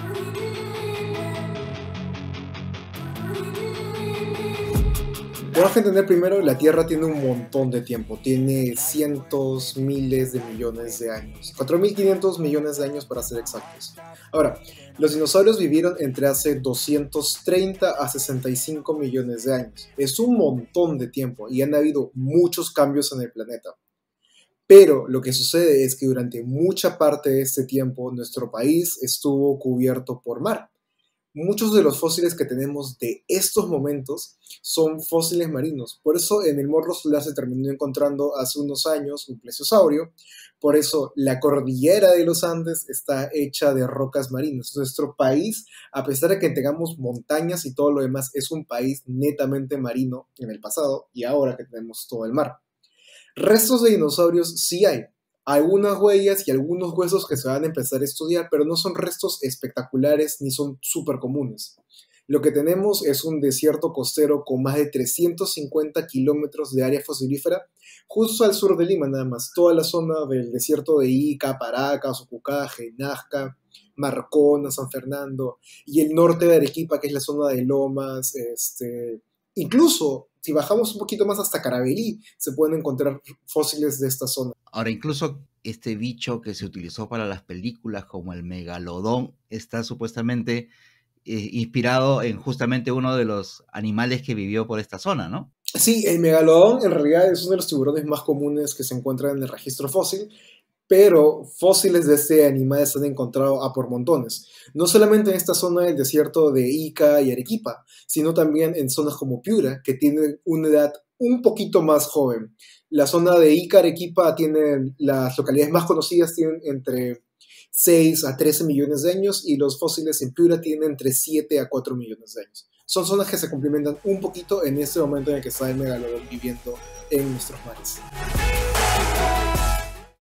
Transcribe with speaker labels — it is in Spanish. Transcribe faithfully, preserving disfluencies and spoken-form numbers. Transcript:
Speaker 1: Tenemos que entender primero, la Tierra tiene un montón de tiempo, tiene cientos, miles de millones de años, cuatro mil quinientos millones de años para ser exactos. Ahora, los dinosaurios vivieron entre hace doscientos treinta a sesenta y cinco millones de años. Es un montón de tiempo y han habido muchos cambios en el planeta. Pero lo que sucede es que durante mucha parte de este tiempo nuestro país estuvo cubierto por mar. Muchos de los fósiles que tenemos de estos momentos son fósiles marinos. Por eso en el Morro Solar se terminó encontrando hace unos años un plesiosaurio. Por eso la cordillera de los Andes está hecha de rocas marinas. Nuestro país, a pesar de que tengamos montañas y todo lo demás, es un país netamente marino en el pasado y ahora que tenemos todo el mar. Restos de dinosaurios sí hay. Algunas huellas y algunos huesos que se van a empezar a estudiar, pero no son restos espectaculares ni son súper comunes. Lo que tenemos es un desierto costero con más de trescientos cincuenta kilómetros de área fosilífera, justo al sur de Lima nada más. Toda la zona del desierto de Ica, Paracas, Ucucaje, Nazca, Marcona, San Fernando, y el norte de Arequipa, que es la zona de Lomas, este... incluso si bajamos un poquito más hasta Caravelí, se pueden encontrar fósiles de esta zona.
Speaker 2: Ahora, incluso este bicho que se utilizó para las películas como el megalodón está supuestamente eh, inspirado en justamente uno de los animales que vivió por esta zona, ¿no?
Speaker 1: Sí, el megalodón en realidad es uno de los tiburones más comunes que se encuentran en el registro fósil, pero fósiles de este animal se han encontrado a por montones. No solamente en esta zona del desierto de Ica y Arequipa, sino también en zonas como Piura, que tienen una edad un poquito más joven. La zona de Ica, Arequipa, tienen, las localidades más conocidas tienen entre seis a trece millones de años y los fósiles en Piura tienen entre siete a cuatro millones de años. Son zonas que se complementan un poquito en este momento en el que está el megalodón viviendo en nuestros mares.